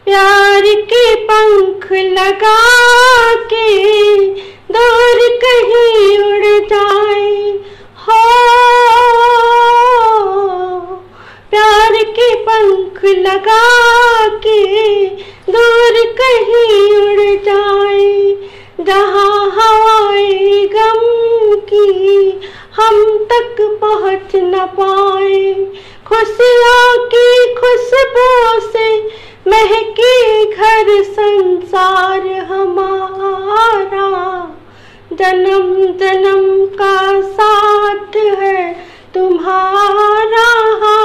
प्यार के पंख लगा के दूर कहीं उड़ जाए हो। प्यार के पंख लगा के दूर कहीं उड़ जाए, जहाँ हवाएं गम की हम तक पहुँच न पाए। खुशियों की खुशबू से महके घर संसार हमारा, जन्म जन्म का साथ है तुम्हारा।